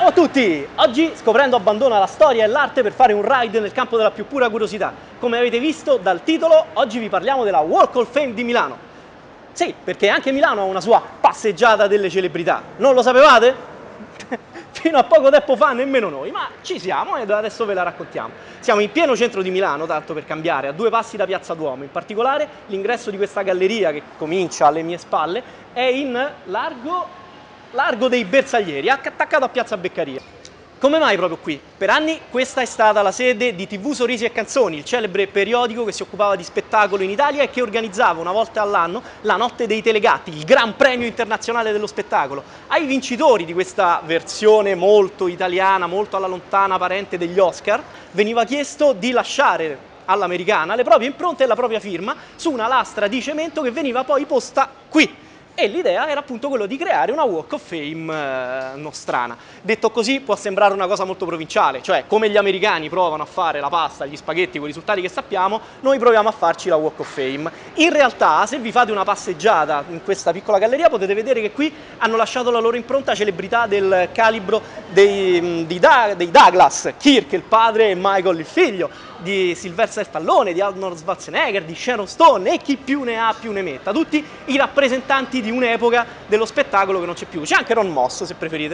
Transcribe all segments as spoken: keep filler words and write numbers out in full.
Ciao a tutti! Oggi Scoprendo abbandona la storia e l'arte per fare un ride nel campo della più pura curiosità. Come avete visto dal titolo, oggi vi parliamo della Walk of Fame di Milano. Sì, perché anche Milano ha una sua passeggiata delle celebrità. Non lo sapevate? Fino a poco tempo fa nemmeno noi, ma ci siamo e adesso ve la raccontiamo. Siamo in pieno centro di Milano, tanto per cambiare, a due passi da Piazza Duomo. In particolare l'ingresso di questa galleria, che comincia alle mie spalle, è in largo... Largo dei Bersaglieri, attaccato a Piazza Beccaria. Come mai proprio qui? Per anni questa è stata la sede di tivù Sorrisi e Canzoni, il celebre periodico che si occupava di spettacolo in Italia e che organizzava una volta all'anno la Notte dei Telegatti, il gran premio internazionale dello spettacolo. Ai vincitori di questa versione molto italiana, molto alla lontana parente degli Oscar, veniva chiesto di lasciare all'americana le proprie impronte e la propria firma su una lastra di cemento che veniva poi posta qui. E l'idea era appunto quello di creare una Walk of Fame eh, nostrana. Detto così può sembrare una cosa molto provinciale, cioè come gli americani provano a fare la pasta, gli spaghetti con i risultati che sappiamo, noi proviamo a farci la Walk of Fame. In realtà, se vi fate una passeggiata in questa piccola galleria, potete vedere che qui hanno lasciato la loro impronta celebrità del calibro dei, dei, dei Douglas, Kirk il padre e Michael il figlio, di Sylvester Stallone, di Arnold Schwarzenegger, di Sharon Stone e chi più ne ha più ne metta, tutti i rappresentanti di un'epoca dello spettacolo che non c'è più. C'è anche Ron Moss, se preferite.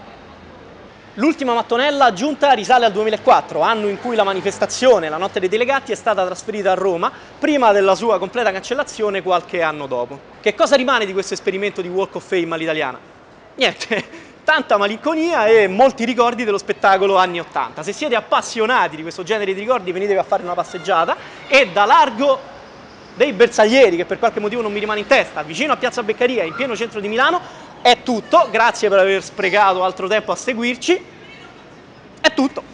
L'ultima mattonella aggiunta risale al duemilaquattro, anno in cui la manifestazione, la Notte dei Telegatti, è stata trasferita a Roma, prima della sua completa cancellazione qualche anno dopo. Che cosa rimane di questo esperimento di Walk of Fame all'italiana? Niente. Tanta malinconia e molti ricordi dello spettacolo anni ottanta. Se siete appassionati di questo genere di ricordi, venitevi a fare una passeggiata e da largo dei Bersaglieri, che per qualche motivo non mi rimane in testa, vicino a Piazza Beccaria, in pieno centro di Milano, è tutto. Grazie per aver sprecato altro tempo a seguirci. È tutto.